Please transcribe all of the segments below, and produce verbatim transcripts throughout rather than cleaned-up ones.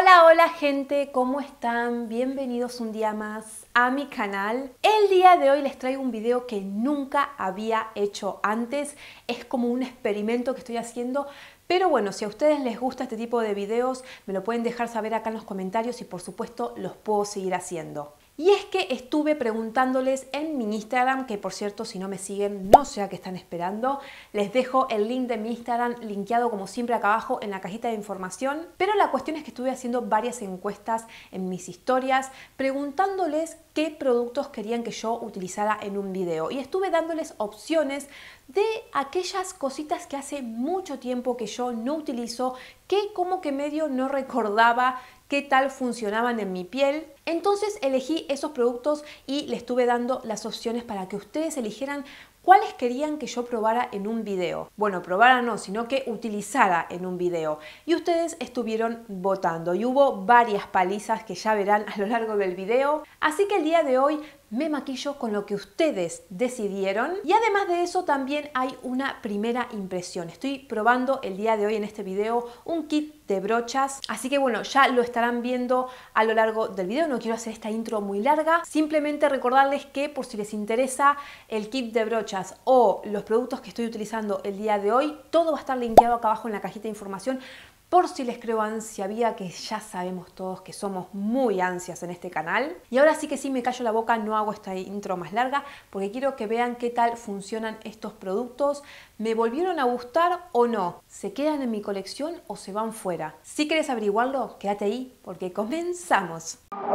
Hola, hola gente, ¿cómo están? Bienvenidos un día más a mi canal. El día de hoy les traigo un video que nunca había hecho antes. Es como un experimento que estoy haciendo. Pero bueno, si a ustedes les gusta este tipo de videos, me lo pueden dejar saber acá en los comentarios y por supuesto los puedo seguir haciendo. Y es que estuve preguntándoles en mi Instagram, que por cierto, si no me siguen, no sé a qué están esperando. Les dejo el link de mi Instagram linkeado como siempre acá abajo en la cajita de información. Pero la cuestión es que estuve haciendo varias encuestas en mis historias, preguntándoles qué productos querían que yo utilizara en un video. Y estuve dándoles opciones de aquellas cositas que hace mucho tiempo que yo no utilizo, que como que medio no recordaba qué tal funcionaban en mi piel. Entonces elegí esos productos y les estuve dando las opciones para que ustedes eligieran cuáles querían que yo probara en un video. Bueno, probara no, sino que utilizara en un video. Y ustedes estuvieron votando y hubo varias palizas que ya verán a lo largo del video. Así que el día de hoy me maquillo con lo que ustedes decidieron. Y además de eso también hay una primera impresión. Estoy probando el día de hoy en este video un kit de brochas. Así que bueno, ya lo estarán viendo a lo largo del video. No quiero hacer esta intro muy larga. Simplemente recordarles que por si les interesa el kit de brochas o los productos que estoy utilizando el día de hoy, todo va a estar linkeado acá abajo en la cajita de información. Por si les creo ansia vía, que ya sabemos todos que somos muy ansias en este canal. Y ahora sí que sí me callo la boca, no hago esta intro más larga porque quiero que vean qué tal funcionan estos productos. ¿Me volvieron a gustar o no? ¿Se quedan en mi colección o se van fuera? Si quieres averiguarlo, quédate ahí porque comenzamos.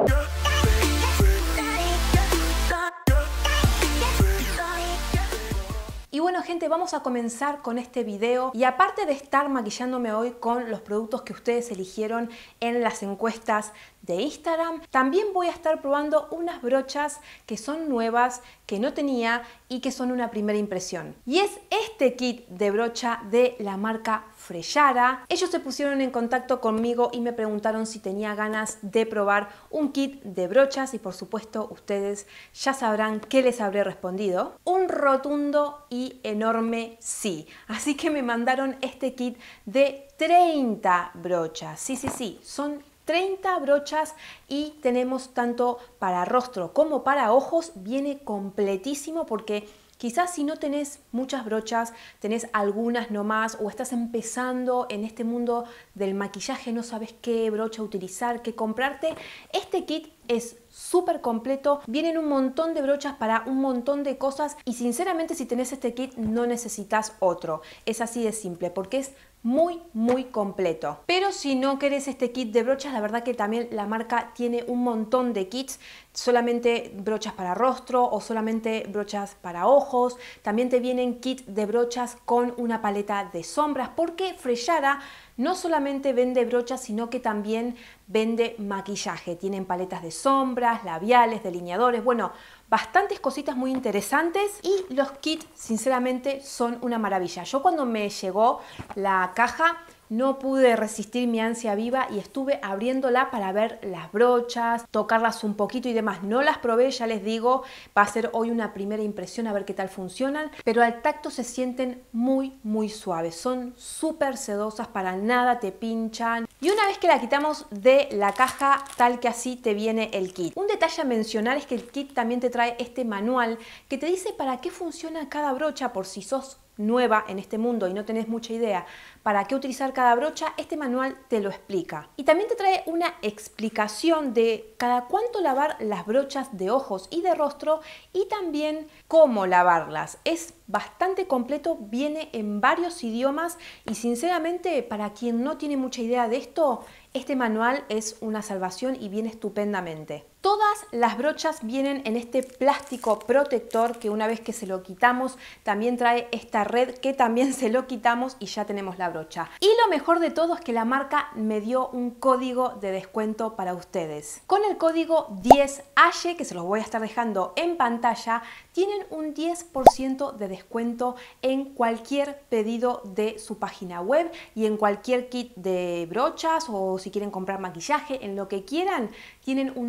Y bueno gente, vamos a comenzar con este video y aparte de estar maquillándome hoy con los productos que ustedes eligieron en las encuestas de Instagram, también voy a estar probando unas brochas que son nuevas, que no tenía y que son una primera impresión. Y es este kit de brocha de la marca Freshara. Ellos se pusieron en contacto conmigo y me preguntaron si tenía ganas de probar un kit de brochas y por supuesto ustedes ya sabrán qué les habré respondido. Un rotundo y enorme sí. Así que me mandaron este kit de treinta brochas. Sí, sí, sí, son treinta brochas y tenemos tanto para rostro como para ojos. Viene completísimo porque quizás si no tenés muchas brochas, tenés algunas nomás o estás empezando en este mundo del maquillaje, no sabes qué brocha utilizar, qué comprarte. Este kit es súper completo, vienen un montón de brochas para un montón de cosas y sinceramente si tenés este kit no necesitas otro. Es así de simple porque es muy muy completo. Pero si no querés este kit de brochas, la verdad que también la marca tiene un montón de kits, solamente brochas para rostro o solamente brochas para ojos. También te vienen kits de brochas con una paleta de sombras porque Freshara no solamente vende brochas, sino que también vende maquillaje. Tienen paletas de sombras, labiales, delineadores, bueno, bastantes cositas muy interesantes y los kits sinceramente son una maravilla. Yo cuando me llegó la caja no pude resistir mi ansia viva y estuve abriéndola para ver las brochas, tocarlas un poquito y demás. No las probé, ya les digo, va a ser hoy una primera impresión a ver qué tal funcionan, pero al tacto se sienten muy muy suaves, son súper sedosas, para nada te pinchan. Y una vez que la quitamos de la caja, tal que así te viene el kit. Un detalle a mencionar es que el kit también te trae este manual que te dice para qué funciona cada brocha por si sos nueva en este mundo y no tenés mucha idea para qué utilizar cada brocha. Este manual te lo explica y también te trae una explicación de cada cuánto lavar las brochas de ojos y de rostro y también cómo lavarlas. Es bastante completo, viene en varios idiomas y sinceramente para quien no tiene mucha idea de esto, este manual es una salvación y viene estupendamente. Todas las brochas vienen en este plástico protector que una vez que se lo quitamos también trae esta red que también se lo quitamos y ya tenemos la brocha. Y lo mejor de todo es que la marca me dio un código de descuento para ustedes. Con el código diez Aye, que se los voy a estar dejando en pantalla, tienen un diez por ciento de descuento en cualquier pedido de su página web y en cualquier kit de brochas o si quieren comprar maquillaje, en lo que quieran, tienen un diez por ciento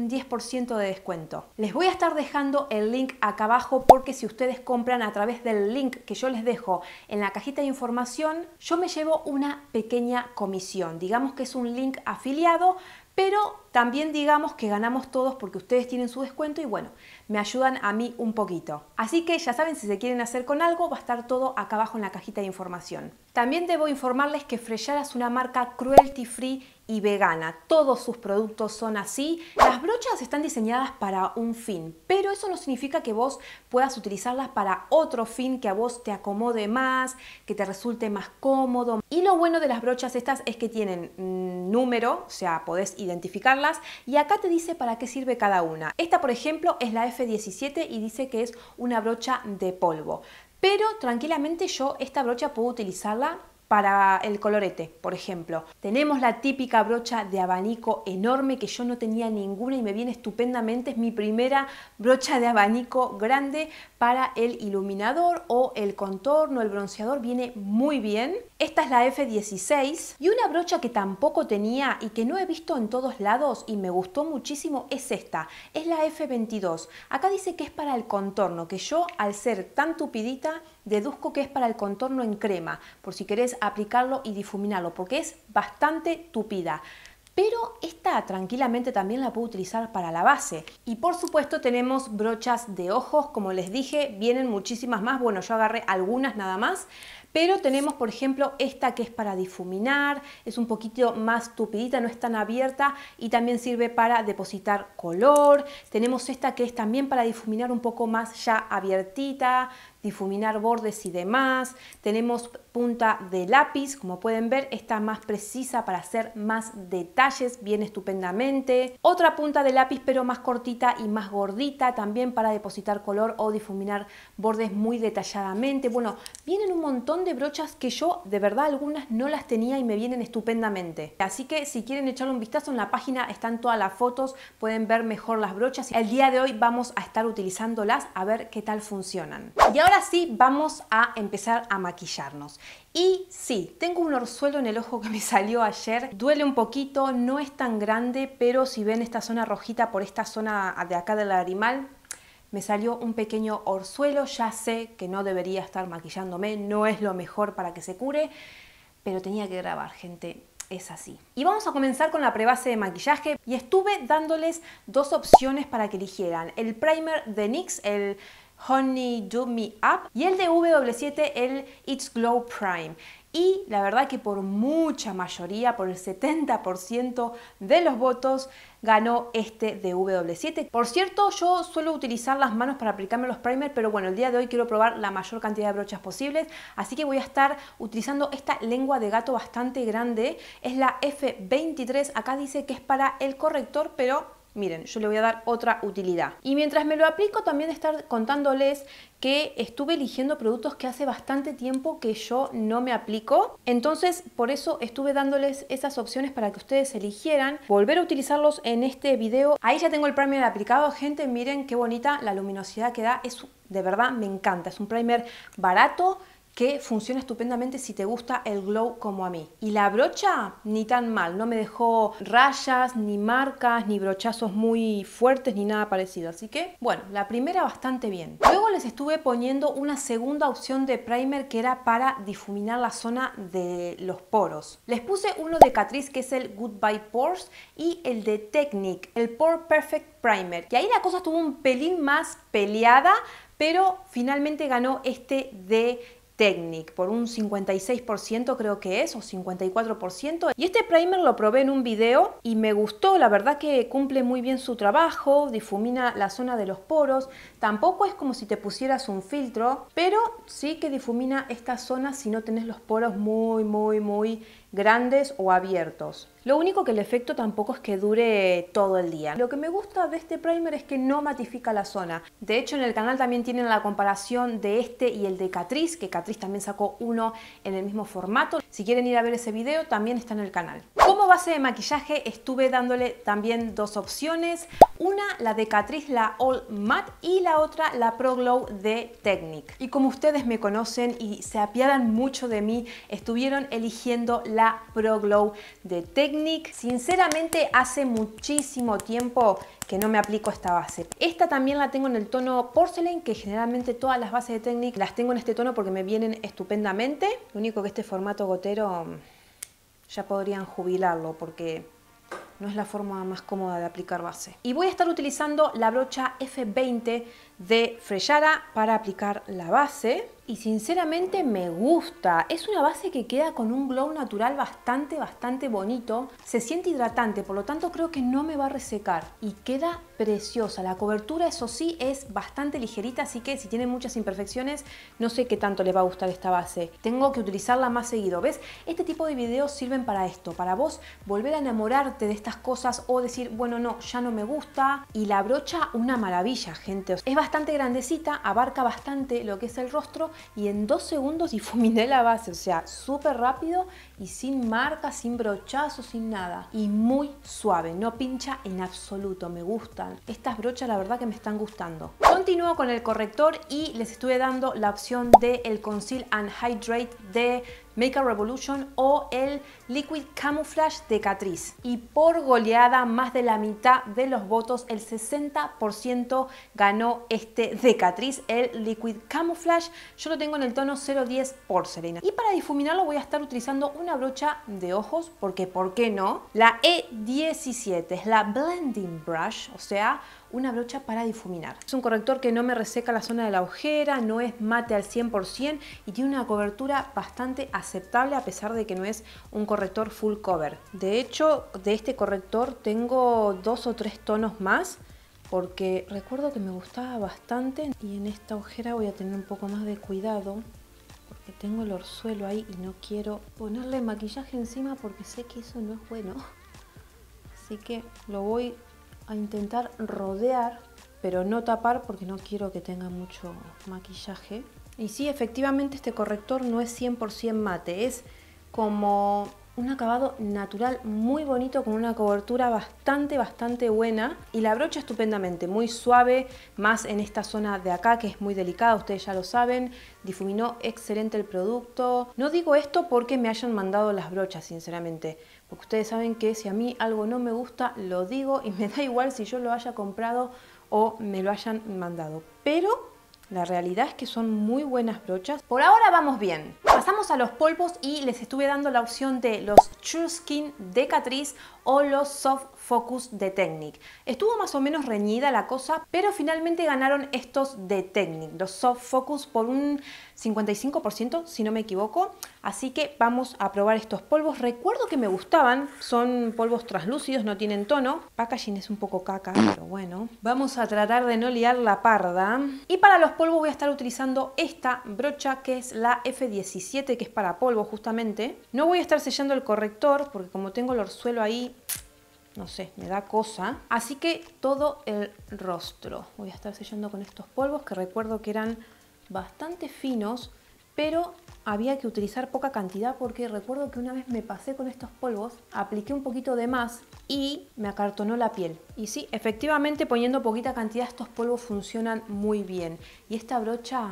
ciento de descuento. Les voy a estar dejando el link acá abajo porque si ustedes compran a través del link que yo les dejo en la cajita de información, yo me llevo una pequeña comisión. Digamos que es un link afiliado, pero también digamos que ganamos todos porque ustedes tienen su descuento y bueno, me ayudan a mí un poquito. Así que ya saben, si se quieren hacer con algo, va a estar todo acá abajo en la cajita de información. También debo informarles que Freejar es una marca cruelty free y vegana. Todos sus productos son así. Las brochas están diseñadas para un fin, pero eso no significa que vos puedas utilizarlas para otro fin que a vos te acomode más, que te resulte más cómodo. Y lo bueno de las brochas estas es que tienen mmm, número, o sea, podés identificarlas y acá te dice para qué sirve cada una. Esta, por ejemplo, es la F diecisiete y dice que es una brocha de polvo. Pero tranquilamente yo esta brocha puedo utilizarla para el colorete, por ejemplo. Tenemos la típica brocha de abanico enorme que yo no tenía ninguna y me viene estupendamente. Es mi primera brocha de abanico grande para el iluminador o el contorno, el bronceador, viene muy bien. Esta es la F dieciséis y una brocha que tampoco tenía y que no he visto en todos lados y me gustó muchísimo es esta, es la F veintidós. Acá dice que es para el contorno, que yo al ser tan tupidita deduzco que es para el contorno en crema, por si querés aplicarlo y difuminarlo, porque es bastante tupida. Pero esta tranquilamente también la puedo utilizar para la base. Y por supuesto tenemos brochas de ojos, como les dije, vienen muchísimas más. Bueno, yo agarré algunas nada más. Pero tenemos, por ejemplo, esta que es para difuminar, es un poquito más tupidita, no es tan abierta y también sirve para depositar color. Tenemos esta que es también para difuminar un poco más ya abiertita, difuminar bordes y demás. Tenemos punta de lápiz, como pueden ver, esta más precisa para hacer más detalles, viene estupendamente. Otra punta de lápiz pero más cortita y más gordita, también para depositar color o difuminar bordes muy detalladamente. Bueno, vienen un montón de brochas que yo de verdad algunas no las tenía y me vienen estupendamente. Así que si quieren echarle un vistazo en la página están todas las fotos, pueden ver mejor las brochas. El día de hoy vamos a estar utilizándolas a ver qué tal funcionan. Y ahora sí vamos a empezar a maquillarnos. Y sí, tengo un orzuelo en el ojo que me salió ayer, duele un poquito, no es tan grande, pero si ven esta zona rojita por esta zona de acá del lagrimal, me salió un pequeño orzuelo. Ya sé que no debería estar maquillándome, no es lo mejor para que se cure, pero tenía que grabar, gente. Es así. Y vamos a comenzar con la prebase de maquillaje y estuve dándoles dos opciones para que eligieran. El primer de N Y X, el Honey Do Me Up, y el de W W siete, el It's Glow Prime. Y la verdad que por mucha mayoría, por el setenta por ciento de los votos, ganó este de W W siete. Por cierto, yo suelo utilizar las manos para aplicarme los primers, pero bueno, el día de hoy quiero probar la mayor cantidad de brochas posibles, así que voy a estar utilizando esta lengua de gato bastante grande. Es la F veintitrés, acá dice que es para el corrector, pero miren, yo le voy a dar otra utilidad. Y mientras me lo aplico, también estar contándoles que estuve eligiendo productos que hace bastante tiempo que yo no me aplico. Entonces, por eso estuve dándoles esas opciones para que ustedes eligieran volver a utilizarlos en este video. Ahí ya tengo el primer aplicado, gente. Miren qué bonita la luminosidad que da. Es, de verdad, me encanta. Es un primer barato que funciona estupendamente si te gusta el glow como a mí. Y la brocha, ni tan mal, no me dejó rayas, ni marcas, ni brochazos muy fuertes, ni nada parecido. Así que, bueno, la primera bastante bien. Luego les estuve poniendo una segunda opción de primer que era para difuminar la zona de los poros. Les puse uno de Catrice que es el Goodbye Pores y el de Technique, el Pore Perfect Primer. Y ahí la cosa estuvo un pelín más peleada, pero finalmente ganó este de Technique por un cincuenta y seis por ciento creo que es, o cincuenta y cuatro por ciento. Y este primer lo probé en un video y me gustó, la verdad que cumple muy bien su trabajo, difumina la zona de los poros. Tampoco es como si te pusieras un filtro, pero sí que difumina esta zona si no tenés los poros muy, muy, muy grandes o abiertos. Lo único que el efecto tampoco es que dure todo el día. Lo que me gusta de este primer es que no matifica la zona. De hecho, en el canal también tienen la comparación de este y el de Catrice, que Catrice también sacó uno en el mismo formato. Si quieren ir a ver ese video, también está en el canal. Como base de maquillaje estuve dándole también dos opciones. Una, la de Catrice, la All Matte, y la otra, la Pro Glow de Technique. Y como ustedes me conocen y se apiadan mucho de mí, estuvieron eligiendo la la Pro Glow de Technic. Sinceramente hace muchísimo tiempo que no me aplico esta base. Esta también la tengo en el tono Porcelain, que generalmente todas las bases de Technic las tengo en este tono porque me vienen estupendamente. Lo único que este formato gotero ya podrían jubilarlo porque no es la forma más cómoda de aplicar base. Y voy a estar utilizando la brocha F veinte de Fresh-Ara para aplicar la base. Y sinceramente me gusta. Es una base que queda con un glow natural bastante, bastante bonito. Se siente hidratante, por lo tanto creo que no me va a resecar. Y queda preciosa. La cobertura, eso sí, es bastante ligerita, así que si tiene muchas imperfecciones, no sé qué tanto le va a gustar esta base. Tengo que utilizarla más seguido. ¿Ves? Este tipo de videos sirven para esto, para vos volver a enamorarte de estas cosas o decir, bueno, no, ya no me gusta. Y la brocha, una maravilla, gente. Es bastante grandecita, abarca bastante lo que es el rostro y en dos segundos difuminé la base, o sea, súper rápido y sin marca, sin brochazo, sin nada. Y muy suave, no pincha en absoluto, me gustan. Estas brochas la verdad que me están gustando. Continúo con el corrector y les estuve dando la opción de el Conceal and Hydrate de Makeup Revolution o el Liquid Camouflage de Catrice. Y por goleada, más de la mitad de los votos, el sesenta por ciento ganó este de Catrice, el Liquid Camouflage. Yo lo tengo en el tono cero diez Porcelain. Y para difuminarlo voy a estar utilizando una brocha de ojos, porque ¿por qué no? La E diecisiete es la Blending Brush, o sea, una brocha para difuminar. Es un corrector que no me reseca la zona de la ojera, no es mate al cien por cien y tiene una cobertura bastante aceptable a pesar de que no es un corrector full cover. De hecho, de este corrector tengo dos o tres tonos más porque recuerdo que me gustaba bastante y en esta ojera voy a tener un poco más de cuidado porque tengo el orzuelo ahí y no quiero ponerle maquillaje encima porque sé que eso no es bueno. Así que lo voy a intentar rodear, pero no tapar porque no quiero que tenga mucho maquillaje. Y sí, efectivamente este corrector no es cien por cien mate, es como un acabado natural muy bonito con una cobertura bastante, bastante buena. Y la brocha estupendamente, muy suave, más en esta zona de acá que es muy delicada, ustedes ya lo saben. Difuminó excelente el producto. No digo esto porque me hayan mandado las brochas, sinceramente. Porque ustedes saben que si a mí algo no me gusta, lo digo y me da igual si yo lo haya comprado o me lo hayan mandado. Pero la realidad es que son muy buenas brochas. Por ahora vamos bien. Pasamos a los polvos y les estuve dando la opción de los True Skin de Catrice o los Soft Focus de Technic. Estuvo más o menos reñida la cosa, pero finalmente ganaron estos de Technic, los Soft Focus, por un cincuenta y cinco por ciento, si no me equivoco. Así que vamos a probar estos polvos. Recuerdo que me gustaban, son polvos translúcidos, no tienen tono. Packaging es un poco caca, pero bueno. Vamos a tratar de no liar la parda. Y para los polvos voy a estar utilizando esta brocha que es la F diecisiete, que es para polvo justamente. No voy a estar sellando el corrector porque como tengo el orzuelo ahí, no sé, me da cosa. Así que todo el rostro voy a estar sellando con estos polvos que recuerdo que eran bastante finos, pero había que utilizar poca cantidad porque recuerdo que una vez me pasé con estos polvos, apliqué un poquito de más y me acartonó la piel. Y sí, efectivamente poniendo poquita cantidad estos polvos funcionan muy bien. Y esta brocha,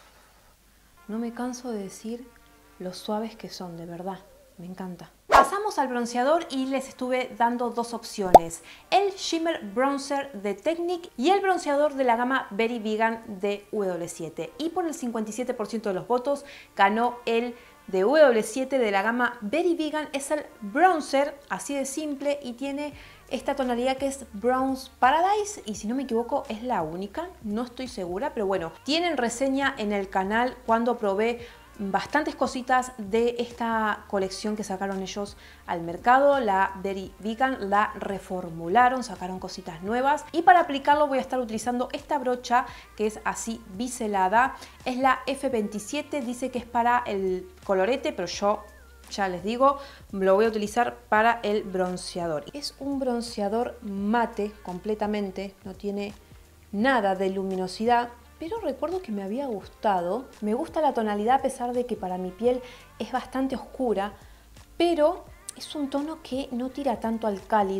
no me canso de decir lo suaves que son, de verdad, me encanta. Pasamos al bronceador y les estuve dando dos opciones, el Shimmer Bronzer de Technic y el bronceador de la gama Very Vegan de W siete. Y por el cincuenta y siete por ciento de los votos ganó el de W siete de la gama Very Vegan. Es el bronzer así de simple y tiene esta tonalidad que es Bronze Paradise y si no me equivoco es la única, no estoy segura, pero bueno, tienen reseña en el canal cuando probé bastantes cositas de esta colección que sacaron ellos al mercado. La Very Vegan la reformularon, sacaron cositas nuevas y para aplicarlo voy a estar utilizando esta brocha que es así biselada, es la F veintisiete, dice que es para el colorete, pero yo ya les digo, lo voy a utilizar para el bronceador. Es un bronceador mate completamente, no tiene nada de luminosidad, pero recuerdo que me había gustado. Me gusta la tonalidad a pesar de que para mi piel es bastante oscura, pero es un tono que no tira tanto al cálido,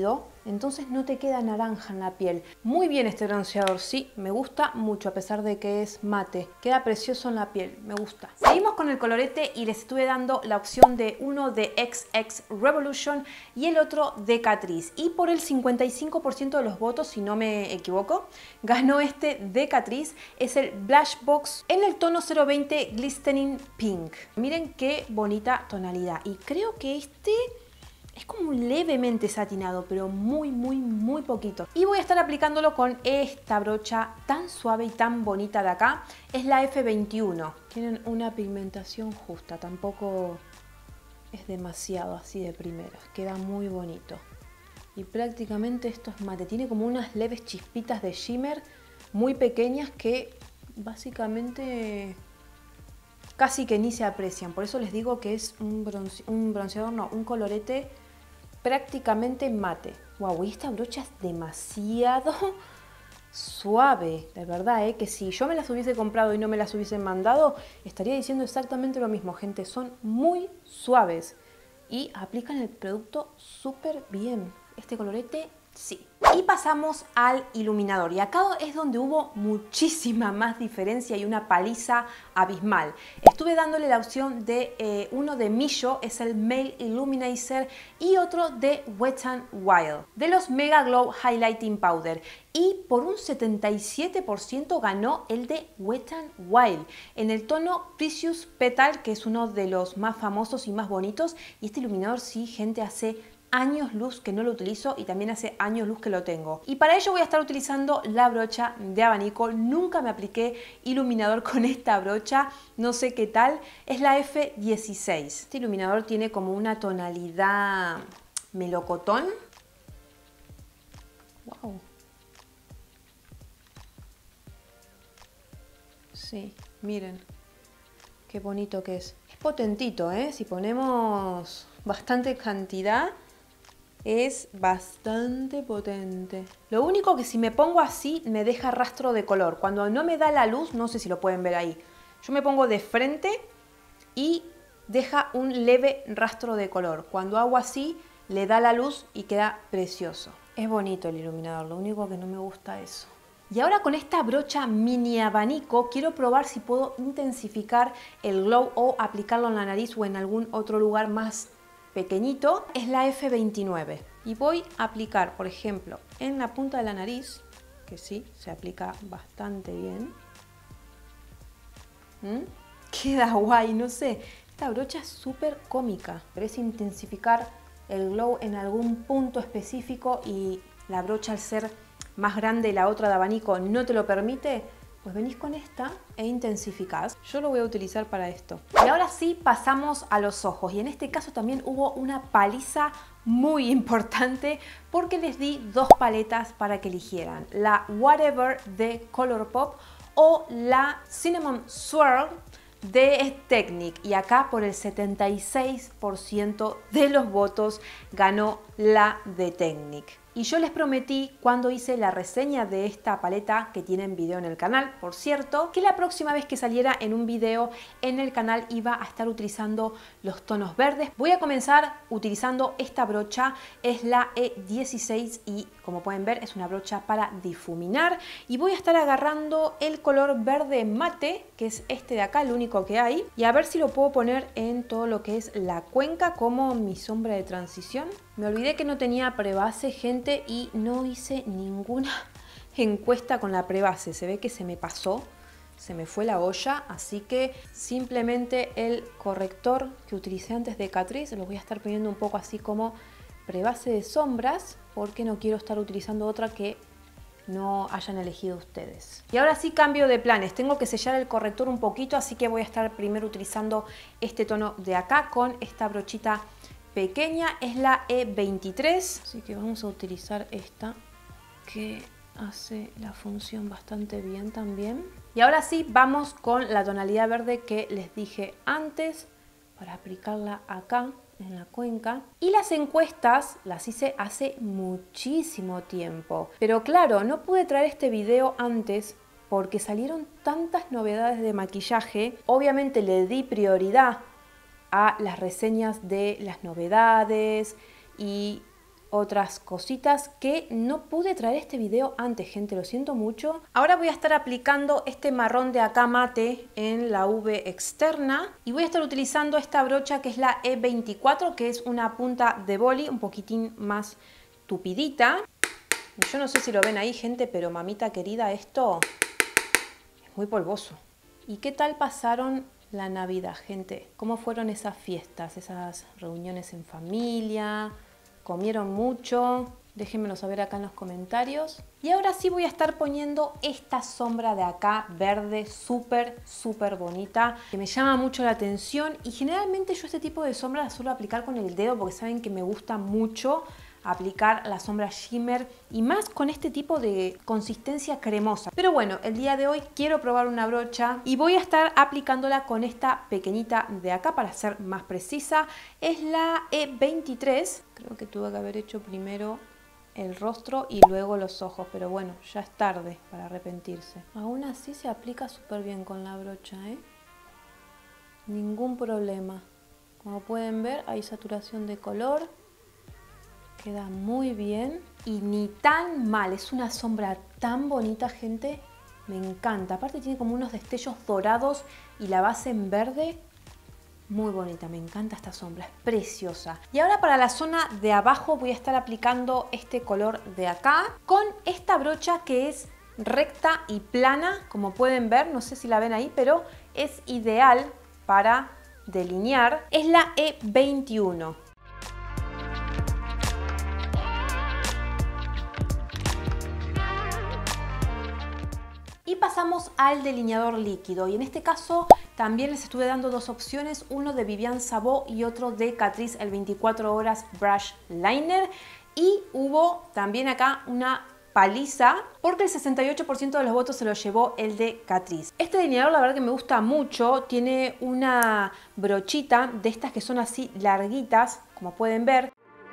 entonces no te queda naranja en la piel. Muy bien este bronceador, sí, me gusta mucho a pesar de que es mate. Queda precioso en la piel, me gusta. Seguimos con el colorete y les estuve dando la opción de uno de X X Revolution y el otro de Catrice. Y por el cincuenta y cinco por ciento de los votos, si no me equivoco, ganó este de Catrice. Es el Blush Box en el tono cero veinte Glistening Pink. Miren qué bonita tonalidad. Y creo que este es como levemente satinado, pero muy, muy, muy poquito. Y voy a estar aplicándolo con esta brocha tan suave y tan bonita de acá. Es la F veintiuno. Tienen una pigmentación justa, tampoco es demasiado así de primeras. Queda muy bonito. Y prácticamente esto es mate. Tiene como unas leves chispitas de shimmer muy pequeñas que básicamente casi que ni se aprecian. Por eso les digo que es un, bronce, un bronceador, no, un colorete prácticamente mate. Wow, y esta brocha es demasiado suave, de verdad, ¿eh? Que si yo me las hubiese comprado y no me las hubiesen mandado, estaría diciendo exactamente lo mismo, gente. Son muy suaves y aplican el producto súper bien. Este colorete, sí. Y pasamos al iluminador, y acá es donde hubo muchísima más diferencia y una paliza abismal. Estuve dándole la opción de eh, uno de Millo, es el Male Illuminizer, y otro de Wet n Wild, de los Mega Glow Highlighting Powder. Y por un setenta y siete por ciento ganó el de Wet n Wild, en el tono Precious Petal, que es uno de los más famosos y más bonitos. Y este iluminador, sí, gente, hace años luz que no lo utilizo y también hace años luz que lo tengo. Y para ello voy a estar utilizando la brocha de abanico. Nunca me apliqué iluminador con esta brocha, no sé qué tal. Es la F dieciséis. Este iluminador tiene como una tonalidad melocotón. Wow. Sí, miren qué bonito que es. Es potentito, ¿eh? Si ponemos bastante cantidad, es bastante potente. Lo único que si me pongo así me deja rastro de color. Cuando no me da la luz, no sé si lo pueden ver ahí. Yo me pongo de frente y deja un leve rastro de color. Cuando hago así, le da la luz y queda precioso. Es bonito el iluminador, lo único que no me gusta es eso. Y ahora con esta brocha mini abanico quiero probar si puedo intensificar el glow o aplicarlo en la nariz o en algún otro lugar más pequeñito. Es la F veintinueve y voy a aplicar, por ejemplo, en la punta de la nariz, que sí, se aplica bastante bien. ¿Mm? Queda guay, no sé, esta brocha es súper cómica. Querés intensificar el glow en algún punto específico y la brocha, al ser más grande, la otra de abanico no te lo permite, pues venís con esta e intensificás. Yo lo voy a utilizar para esto. Y ahora sí pasamos a los ojos, y en este caso también hubo una paliza muy importante porque les di dos paletas para que eligieran: la Whatever de Colourpop o la Cinnamon Swirl de Technique. Y acá por el setenta y seis por ciento de los votos ganó la de Technique. Y yo les prometí cuando hice la reseña de esta paleta, que tienen video en el canal, por cierto, que la próxima vez que saliera en un video en el canal iba a estar utilizando los tonos verdes. Voy a comenzar utilizando esta brocha, es la E dieciséis y como pueden ver es una brocha para difuminar. Y voy a estar agarrando el color verde mate, que es este de acá, el único que hay. Y a ver si lo puedo poner en todo lo que es la cuenca como mi sombra de transición. Me olvidé que no tenía prebase, gente, y no hice ninguna encuesta con la prebase. Se ve que se me pasó, se me fue la olla, así que simplemente el corrector que utilicé antes de Catrice lo voy a estar poniendo un poco así como prebase de sombras, porque no quiero estar utilizando otra que no hayan elegido ustedes. Y ahora sí cambio de planes, tengo que sellar el corrector un poquito, así que voy a estar primero utilizando este tono de acá con esta brochita pequeña, es la E veintitrés, así que vamos a utilizar esta que hace la función bastante bien también. Y ahora sí vamos con la tonalidad verde que les dije antes para aplicarla acá en la cuenca. Y las encuestas las hice hace muchísimo tiempo, pero claro, no pude traer este video antes porque salieron tantas novedades de maquillaje. Obviamente le di prioridad a las reseñas de las novedades y otras cositas que no pude traer este video antes, gente, lo siento mucho. Ahora voy a estar aplicando este marrón de acá mate en la V externa y voy a estar utilizando esta brocha que es la E veinticuatro, que es una punta de boli un poquitín más tupidita. Yo no sé si lo ven ahí, gente, pero mamita querida, esto es muy polvoso. ¿Y qué tal pasaron la Navidad, gente? ¿Cómo fueron esas fiestas, esas reuniones en familia? ¿Comieron mucho? Déjenmelo saber acá en los comentarios. Y ahora sí voy a estar poniendo esta sombra de acá, verde, súper, súper bonita, que me llama mucho la atención. Y generalmente yo este tipo de sombra la suelo aplicar con el dedo porque saben que me gusta mucho aplicar la sombra shimmer y más con este tipo de consistencia cremosa. Pero bueno, el día de hoy quiero probar una brocha y voy a estar aplicándola con esta pequeñita de acá para ser más precisa. Es la E veintitrés. Creo que tuve que haber hecho primero el rostro y luego los ojos, pero bueno, ya es tarde para arrepentirse. Aún así se aplica súper bien con la brocha, ¿eh? Ningún problema. Como pueden ver, hay saturación de color. Queda muy bien y ni tan mal. Es una sombra tan bonita, gente. Me encanta. Aparte tiene como unos destellos dorados y la base en verde. Muy bonita. Me encanta esta sombra. Es preciosa. Y ahora para la zona de abajo voy a estar aplicando este color de acá con esta brocha que es recta y plana. Como pueden ver, no sé si la ven ahí, pero es ideal para delinear. Es la E veintiuno. Y pasamos al delineador líquido y en este caso también les estuve dando dos opciones, uno de Vivian Sabot y otro de Catrice, el veinticuatro horas Brush Liner. Y hubo también acá una paliza porque el sesenta y ocho por ciento de los votos se lo llevó el de Catrice. Este delineador la verdad que me gusta mucho, tiene una brochita de estas que son así larguitas, como pueden ver.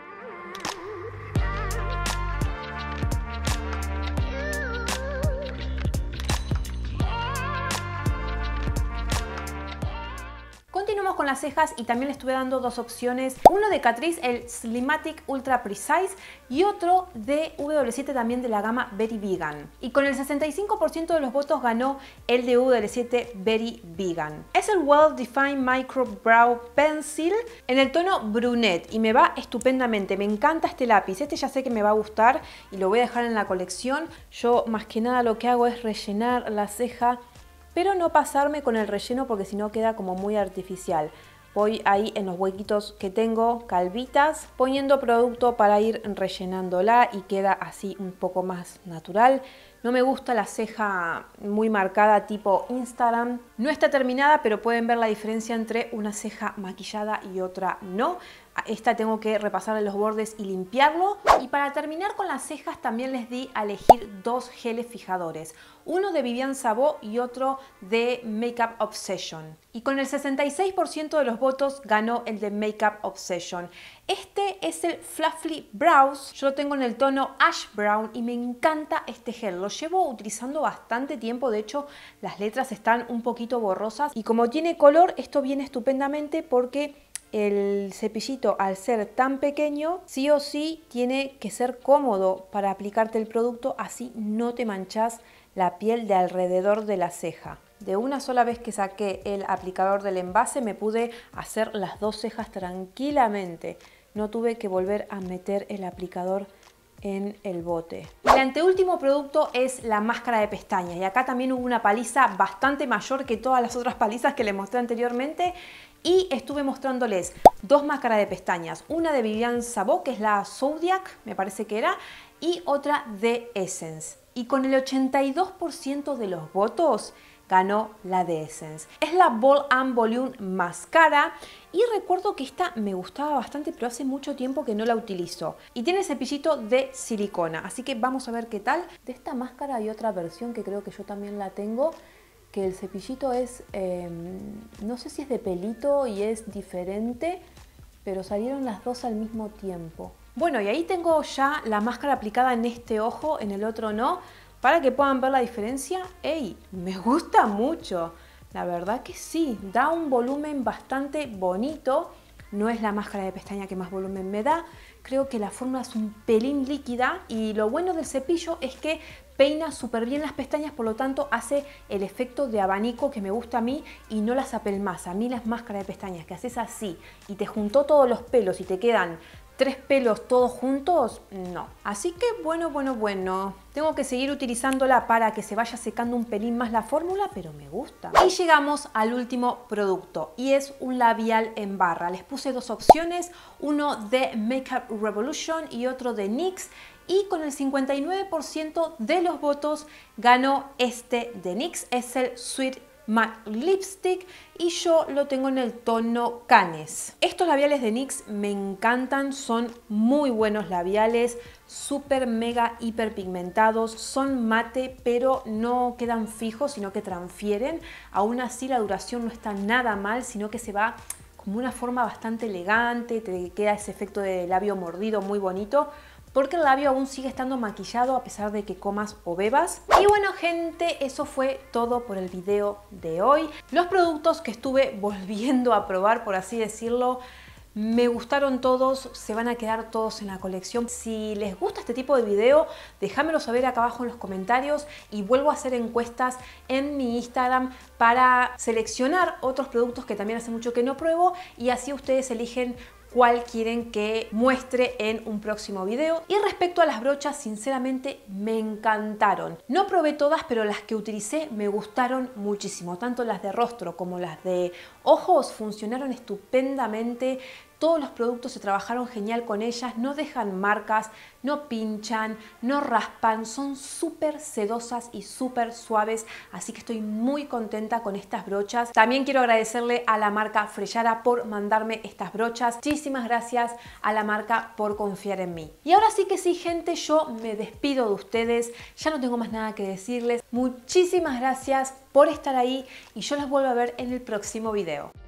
Continuamos con las cejas y también le estuve dando dos opciones, uno de Catrice, el Slimatic Ultra Precise, y otro de W D siete también de la gama Very Vegan. Y con el sesenta y cinco por ciento de los votos ganó el de W D siete Very Vegan. Es el Well Defined Micro Brow Pencil en el tono brunette y me va estupendamente. Me encanta este lápiz, este ya sé que me va a gustar y lo voy a dejar en la colección. Yo más que nada lo que hago es rellenar la ceja, pero no pasarme con el relleno porque si no queda como muy artificial. Voy ahí en los huequitos que tengo, calvitas, poniendo producto para ir rellenándola y queda así un poco más natural. No me gusta la ceja muy marcada tipo Instagram. No está terminada, pero pueden ver la diferencia entre una ceja maquillada y otra no. Esta tengo que repasarle los bordes y limpiarlo. Y para terminar con las cejas también les di a elegir dos geles fijadores. Uno de Vivian Sabot y otro de Makeup Obsession. Y con el sesenta y seis por ciento de los votos ganó el de Makeup Obsession. Este es el Fluffy Brows. Yo lo tengo en el tono Ash Brown y me encanta este gel. Lo llevo utilizando bastante tiempo. De hecho, las letras están un poquito borrosas. Y como tiene color, esto viene estupendamente porque el cepillito, al ser tan pequeño, sí o sí tiene que ser cómodo para aplicarte el producto, así no te manchas la piel de alrededor de la ceja. De una sola vez que saqué el aplicador del envase me pude hacer las dos cejas tranquilamente. No tuve que volver a meter el aplicador en el bote. El anteúltimo producto es la máscara de pestañas y acá también hubo una paliza bastante mayor que todas las otras palizas que les mostré anteriormente. Y estuve mostrándoles dos máscaras de pestañas, una de Vivian Sabot, que es la Zodiac, me parece que era, y otra de Essence. Y con el ochenta y dos por ciento de los votos ganó la de Essence. Es la Bold and Volume Mascara y recuerdo que esta me gustaba bastante, pero hace mucho tiempo que no la utilizo. Y tiene cepillito de silicona, así que vamos a ver qué tal. De esta máscara hay otra versión que creo que yo también la tengo, que el cepillito es, eh, no sé si es de pelito y es diferente, pero salieron las dos al mismo tiempo. Bueno, y ahí tengo ya la máscara aplicada en este ojo, en el otro no, para que puedan ver la diferencia. ¡Ey! Me gusta mucho, la verdad que sí, da un volumen bastante bonito. No es la máscara de pestaña que más volumen me da, creo que la fórmula es un pelín líquida y lo bueno del cepillo es que peina súper bien las pestañas, por lo tanto hace el efecto de abanico que me gusta a mí y no las apelmaza. A mí las máscaras de pestañas que haces así y te juntó todos los pelos y te quedan tres pelos todos juntos, no. Así que bueno, bueno, bueno. Tengo que seguir utilizándola para que se vaya secando un pelín más la fórmula, pero me gusta. Y llegamos al último producto y es un labial en barra. Les puse dos opciones, uno de Makeup Revolution y otro de NYX. Y con el cincuenta y nueve por ciento de los votos ganó este de NYX, es el Sweet Matte Lipstick y yo lo tengo en el tono Canes. Estos labiales de NYX me encantan, son muy buenos labiales, súper mega hiper pigmentados, son mate pero no quedan fijos sino que transfieren. Aún así la duración no está nada mal, sino que se va como una forma bastante elegante, te queda ese efecto de labio mordido muy bonito, porque el labio aún sigue estando maquillado a pesar de que comas o bebas. Y bueno gente, eso fue todo por el video de hoy. Los productos que estuve volviendo a probar, por así decirlo, me gustaron todos, se van a quedar todos en la colección. Si les gusta este tipo de video, déjamelo saber acá abajo en los comentarios y vuelvo a hacer encuestas en mi Instagram para seleccionar otros productos que también hace mucho que no pruebo y así ustedes eligen cuál quieren que muestre en un próximo video. Y respecto a las brochas, sinceramente me encantaron. No probé todas, pero las que utilicé me gustaron muchísimo. Tanto las de rostro como las de ojos funcionaron estupendamente. Todos los productos se trabajaron genial con ellas, no dejan marcas, no pinchan, no raspan, son súper sedosas y súper suaves, así que estoy muy contenta con estas brochas. También quiero agradecerle a la marca Freshara por mandarme estas brochas. Muchísimas gracias a la marca por confiar en mí. Y ahora sí que sí, gente, yo me despido de ustedes, ya no tengo más nada que decirles. Muchísimas gracias por estar ahí y yo las vuelvo a ver en el próximo video.